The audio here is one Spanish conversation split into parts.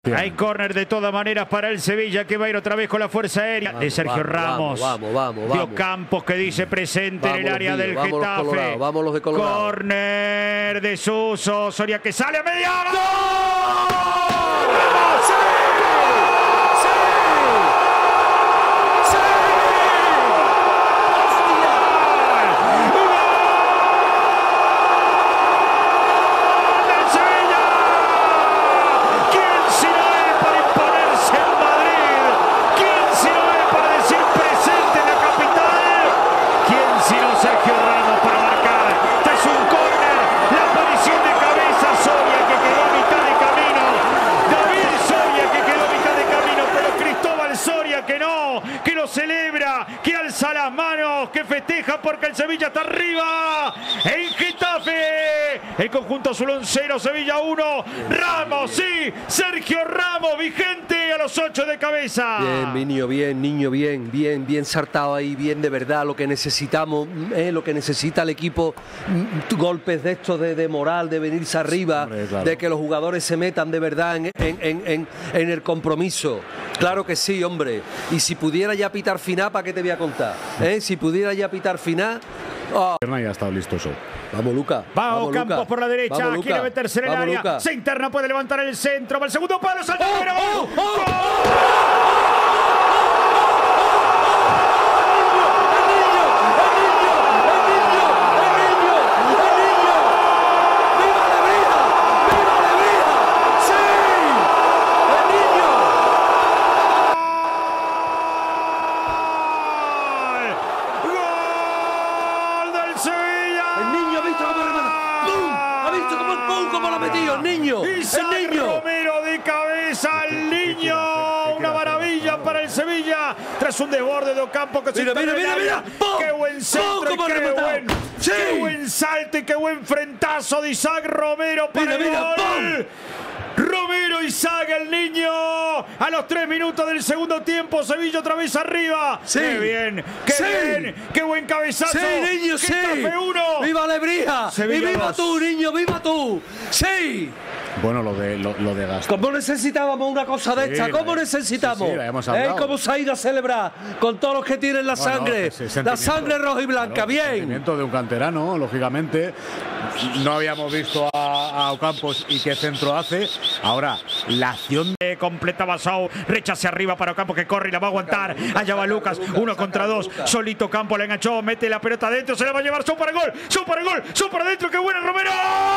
Hay córner de todas maneras para el Sevilla, que va a ir otra vez con la fuerza aérea de Sergio Ramos. Vamos. Campos, que dice presente en el área del Getafe. Vamos los de Colorado. Córner de Suso. Soria, que sale a media hora. ¡Sí! Sergio Ramos para marcar. Este es un córner. La aparición de cabeza. Soria, que quedó a mitad de camino. David Soria, que quedó a mitad de camino. Pero Cristóbal Soria, que no, que lo celebra, que alza las manos, que festeja porque el Sevilla está arriba. En Getafe. El conjunto azulón 0, Sevilla 1. Ramos, sí. Sergio Ramos, vigente a los 8 de cabeza. Bien, niño, bien saltado ahí, bien de verdad, lo que necesitamos, lo que necesita el equipo, golpes de estos de moral, de venirse arriba, hombre, claro, de que los jugadores se metan de verdad en el compromiso. Claro que sí, hombre. Y si pudiera ya pitar final, ¿para qué te voy a contar? Si pudiera ya pitar final... Oh. Ya ha estado listo eso. Vamos, Lucas. Vamos, Campos por la derecha. Vamos, quiere meterse en el área. Luca. Se interna, puede levantar el centro. Va el segundo palo. Salta. Romero de cabeza al niño. Una maravilla para el Sevilla. Tras un desborde de Ocampo que se mira. Qué buen centro y qué buen salto y qué buen frentazo de Isaac Romero para el gol. Romero Isaac, el niño. A los 3 minutos del segundo tiempo, Sevilla otra vez arriba. Sí. Qué bien, qué buen cabezazo. Sí, niño, sí. ¡Viva Lebrija! ¡Y viva tú, niño, viva tú! ¡Sí! Bueno, lo de Gastón. ¿Cómo necesitábamos una cosa de esta? ¿Cómo necesitamos? Sí, la hemos hablado. ¿Cómo se ha ido a celebrar con todos los que tienen la sangre? La sangre roja y blanca, claro, bien. El sentimiento de un canterano, lógicamente. No habíamos visto a Ocampos y qué centro hace. Ahora, la acción de completa Basau. Rechace arriba para Ocampos, que corre y la va a aguantar. Allá va Lucas, 1 contra 2. Solito Campos, le enganchó, mete la pelota adentro, se la va a llevar. Son para el gol, son para adentro. ¡Qué buena Romero!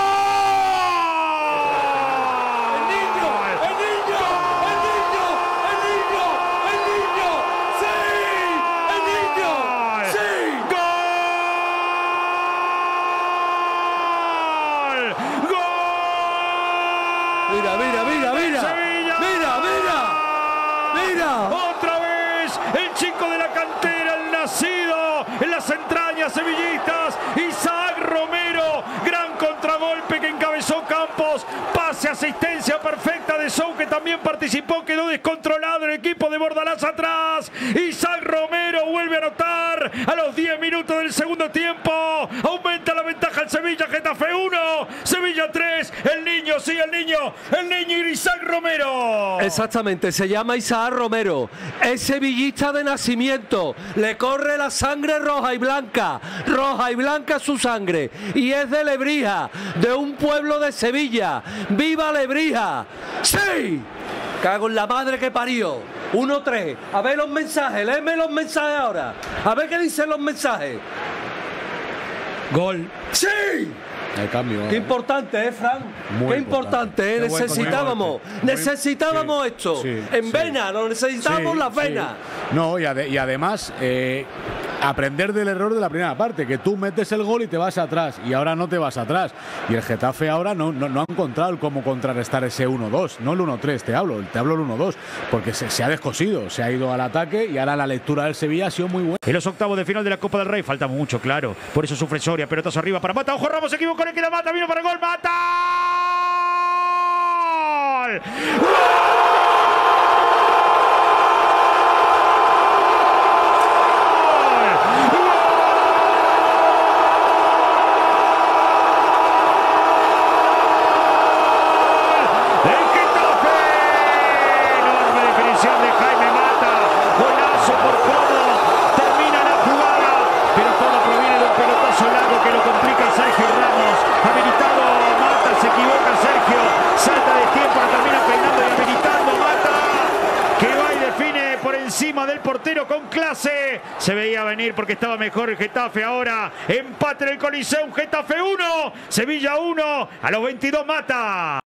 Mira. Otra vez el chico de la cantera, el nacido en las entrañas sevillistas, Isaac Romero. Gran contragolpe que encabezó Campos. Pase, asistencia perfecta de Sou, que también participó. Quedó descontrolado el equipo de Bordalás atrás. Isaac Romero vuelve a anotar a los 10 minutos del segundo tiempo. Aumenta la ventaja el Sevilla. Getafe 1, Sevilla 3. El niño y Isaac Romero. Exactamente, se llama Isaac Romero. Es sevillista de nacimiento. Le corre la sangre roja y blanca su sangre. Y es de Lebrija, de un pueblo de Sevilla. ¡Viva Lebrija! ¡Sí! Cago en la madre que parió. 1-3. A ver los mensajes, léeme los mensajes ahora. A ver qué dicen los mensajes. Gol. ¡Sí! El cambio. Qué importante, Fran. Qué importante, ¿eh? Necesitábamos esto. Sí, en vena, lo necesitábamos las venas. No, y además, aprender del error de la primera parte, que tú metes el gol y te vas atrás, y ahora no te vas atrás. Y el Getafe ahora no ha encontrado el cómo contrarrestar ese 1-2, no el 1-3, te hablo el 1-2, porque se ha descosido, se ha ido al ataque y ahora la lectura del Sevilla ha sido muy buena. En los octavos de final de la Copa del Rey falta mucho, claro. Por eso sufre Soria, pelotazo arriba para Mata. Ojo, Ramos se equivocó, le queda Mata, vino para el gol, Mata. ¡Gol! encima del portero con clase. Se veía venir porque estaba mejor el Getafe ahora. Empate en el Coliseo, Getafe 1, Sevilla 1, a los 22 Mata.